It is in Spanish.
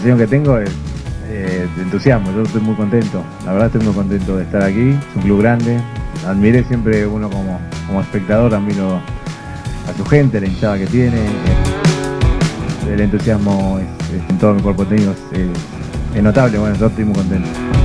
sensación que tengo es de entusiasmo. Yo estoy muy contento, la verdad estoy muy contento de estar aquí. Es un club grande, admiré siempre uno como espectador, admiro a su gente, la hinchada que tiene. El entusiasmo en todo mi cuerpo técnico es notable. Bueno, yo estoy muy contento.